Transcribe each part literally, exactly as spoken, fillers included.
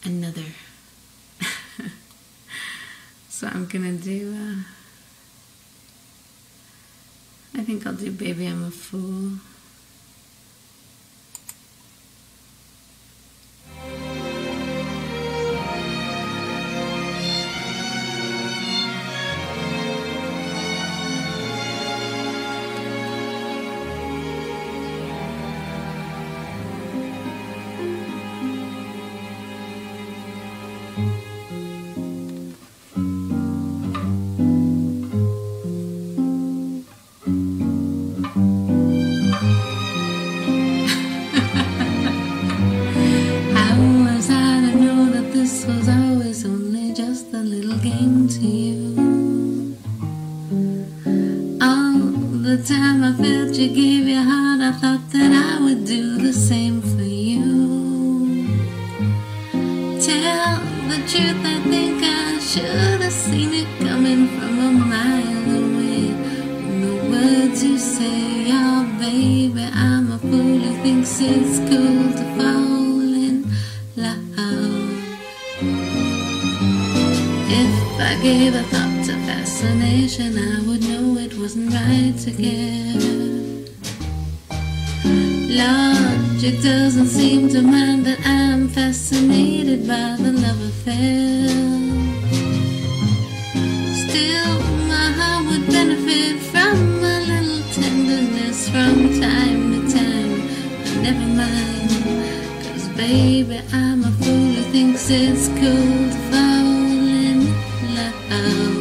another. So I'm gonna do, uh, I think I'll do Baby I'm a Fool. Was always only just a little game to you. All the time I felt you gave your heart, I thought that I would do the same for you. Tell the truth, I think I should have seen it coming from a mile away. When the words you say, oh baby, I'm a fool who thinks it's cool to fall in love. If I gave a thought to fascination, I would know it wasn't right to care. Logic doesn't seem to mind that I'm fascinated by the love affair. Still, my heart would benefit from a little tenderness from time to time. But never mind, 'cause baby, I'm a fool who thinks it's cool to fall in love.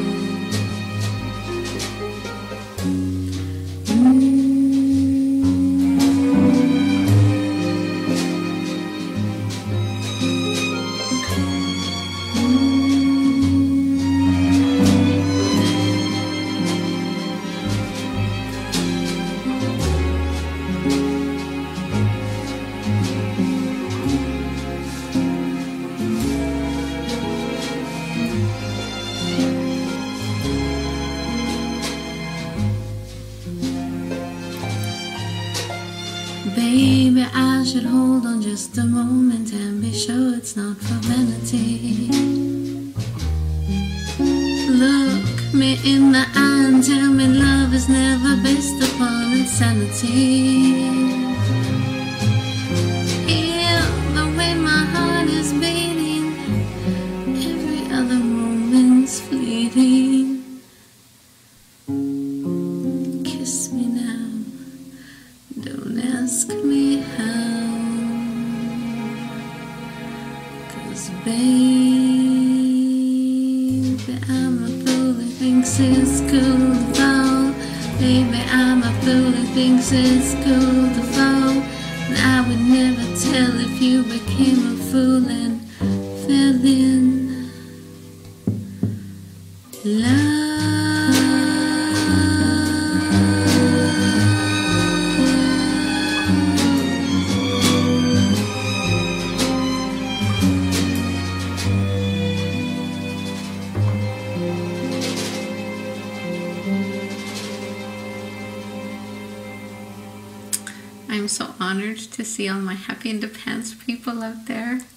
Baby, I should hold on just a moment and be sure it's not for vanity. Look me in the eye and tell me love is never based upon insanity. Hear the way my heart is beating, every other moment's fleeting. Kiss me now, don't ask me how, 'cause baby, I'm a fool who thinks it's cool to fall. Baby, I'm a fool who thinks it's cool to fall. And I would never tell if you became a fool and fell in love. I'm so honored to see all my Happy in the Pants people out there.